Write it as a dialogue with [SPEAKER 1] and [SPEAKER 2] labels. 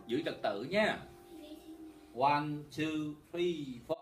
[SPEAKER 1] giữ trật tự nha. 1, 2, 3, 4.